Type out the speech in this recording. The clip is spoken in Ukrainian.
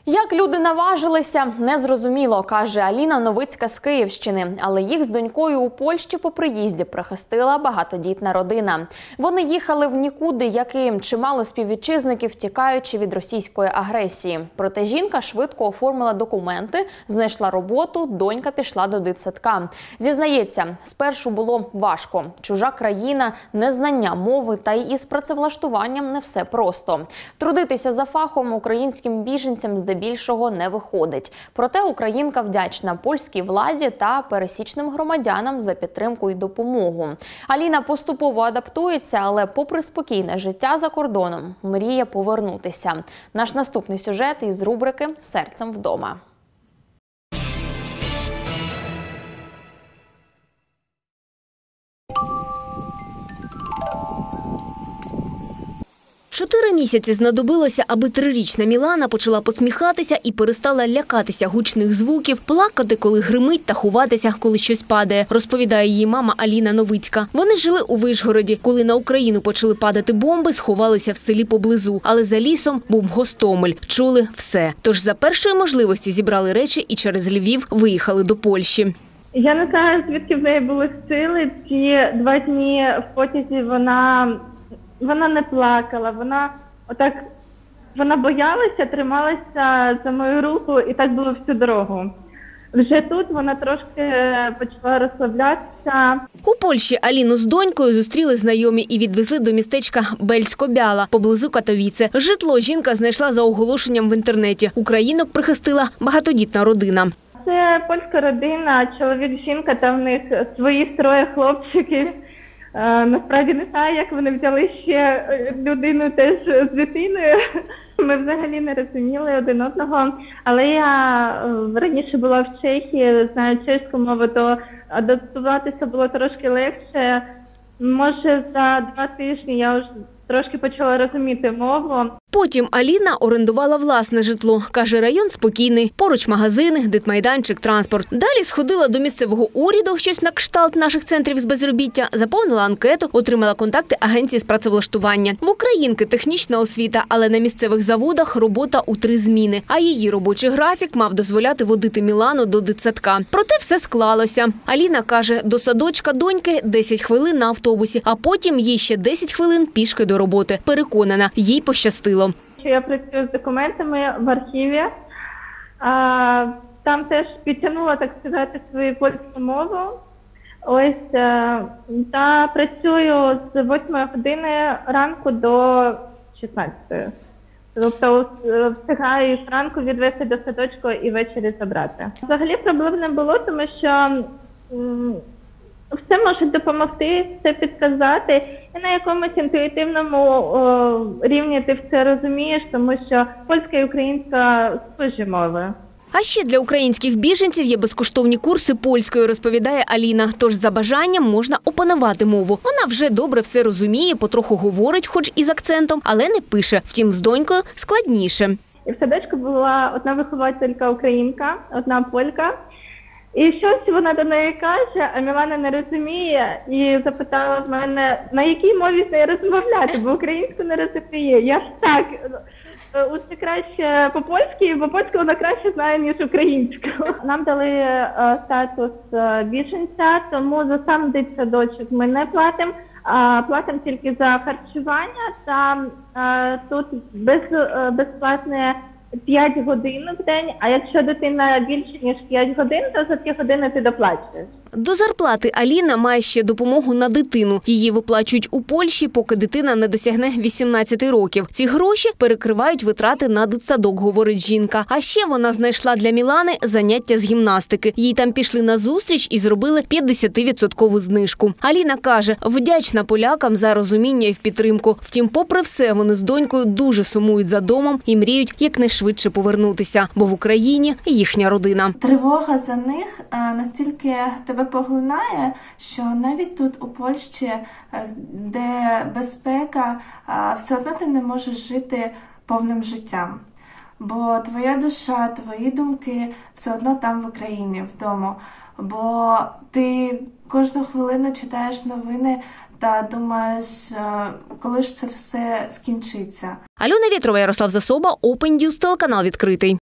Як люди наважилися, незрозуміло, каже Аліна Новицька з Київщини. Але їх з донькою у Польщі по приїзді прихистила багатодітна родина. Вони їхали в нікуди, як і чимало співвітчизників, тікаючи від російської агресії. Проте жінка швидко оформила документи, знайшла роботу, донька пішла до дитсадка. Зізнається, спершу було важко. Чужа країна, незнання мови та й із працевлаштуванням не все просто. Трудитися за фахом українським біженцям здебільшого не виходить. Проте українка вдячна польській владі та пересічним громадянам за підтримку і допомогу. Аліна поступово адаптується, але попри спокійне життя за кордоном, мріє повернутися. Наш наступний сюжет із рубрики «Серцем вдома». 4 місяці знадобилося, аби 3-річна Мілана почала посміхатися і перестала лякатися гучних звуків, плакати, коли гримить, та ховатися, коли щось падає, розповідає її мама Аліна Новицька. Вони жили у Вишгороді. Коли на Україну почали падати бомби, сховалися в селі поблизу. Але за лісом був Гостомель. Чули все. Тож за першої можливості зібрали речі і через Львів виїхали до Польщі. Я не знаю, звідки в неї були сили. Ці 2 дні в потязі вона не плакала, вона боялася, трималася за мою руку, і так було всю дорогу. Вже тут вона трошки почала розслаблятися. У Польщі Аліну з донькою зустріли знайомі і відвезли до містечка Бельсько-Біала, поблизу Катовіце. Житло жінка знайшла за оголошенням в інтернеті. Українок прихистила багатодітна родина. Це польська родина, чоловік, жінка, та в них свої 3 хлопчиків. Насправді не знаю, як вони взяли ще людину теж з дитиною. Ми взагалі не розуміли один одного. Але я раніше була в Чехії, знаю чеську мову, то адаптуватися було трошки легше. Може, за 2 тижні я вже трошки почала розуміти мову. Потім Аліна орендувала власне житло. Каже, район спокійний. Поруч магазини, дитмайданчик, транспорт. Далі сходила до місцевого уряду, щось на кшталт наших центрів з безробіття, заповнила анкету, отримала контакти агенції з працевлаштування. В українки технічна освіта, але на місцевих заводах робота у 3 зміни. А її робочий графік мав дозволяти водити Мілану до дитсадка. Проте все склалося. Аліна каже, до садочка доньки 10 хвилин на автобусі, а потім їй ще 10 хвилин пішки до роботи. Переконана, їй пощастило. Я працюю з документами в архіві. Там теж підтягнула, так сказати, свою польську мову. Ось, та працюю з 8 години ранку до 16. Тобто встигаю зранку відвести до садочку і ввечері забрати. Взагалі проблем не було, тому що все можуть допомогти, все підказати, і на якомусь інтуїтивному рівні ти все розумієш, тому що польська і українська схожі мови. А ще для українських біженців є безкоштовні курси польської, розповідає Аліна. Тож за бажанням можна опанувати мову. Вона вже добре все розуміє, потроху говорить, хоч і з акцентом, але не пише. Втім, з донькою складніше. І в садочку була одна вихователька українка, одна полька. І щось вона до неї каже, а Мілана не розуміє, і запитала в мене, на якій мові з нею розмовляти, бо українську не розуміє. Я ж так, це краще по-польськи, бо польську вона краще знає, ніж українську. Нам дали статус біженця, тому за сам дитсадочок ми не платимо, а платимо тільки за харчування, та тут безплатне 5 годин в день, а якщо дитина більше, ніж 5 годин, то за 2 години ти доплачуєш. До зарплати Аліна має ще допомогу на дитину. Її виплачують у Польщі, поки дитина не досягне 18 років. Ці гроші перекривають витрати на дитсадок, говорить жінка. А ще вона знайшла для Мілани заняття з гімнастики. Їй там пішли на зустріч і зробили 50% знижку. Аліна каже, вдячна полякам за розуміння і в підтримку. Втім, попри все, вони з донькою дуже сумують за домом і мріють якнайшвидше повернутися, бо в Україні їхня родина. Тривога за них настільки тебе поглинає, що навіть тут у Польщі, де безпека, все одно ти не можеш жити повним життям. Бо твоя душа, твої думки все одно там в Україні, вдома. Бо ти кожну хвилину читаєш новини та думаєш, коли ж це все скінчиться. Альона Вєтрова, Ярослав Засоба, Open News, телеканал «Відкритий».